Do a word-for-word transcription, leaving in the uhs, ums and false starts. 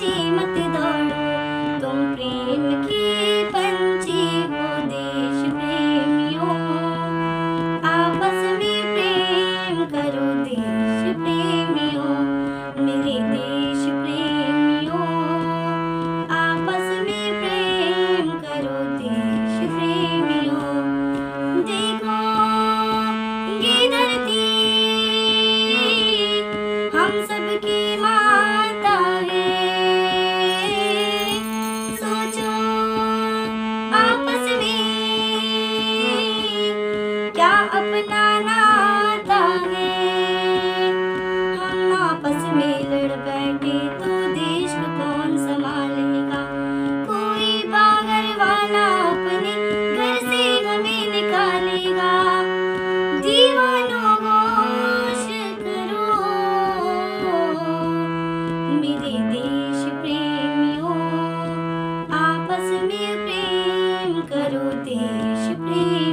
पीछे मत दौड़ो, तुम प्रेम के पंछी हो देश प्रेमियों। आपस में प्रेम करो देश प्रेमियों, मेरे देश प्रेमियों। आपस में प्रेम करो देश प्रेमियों। देखो ये धरती हम सबकी माता है, सोचो आपस में क्या अपना नाता है। हम आपस में लड़ बैठे तो देश को कौन संभालेगा। कोई पागल वाला अपने घर से हमें निकालेगा। दीवानों होश करो, मेरे देश प्रेमियों। आपस में प्रेम करो देश प्रेम।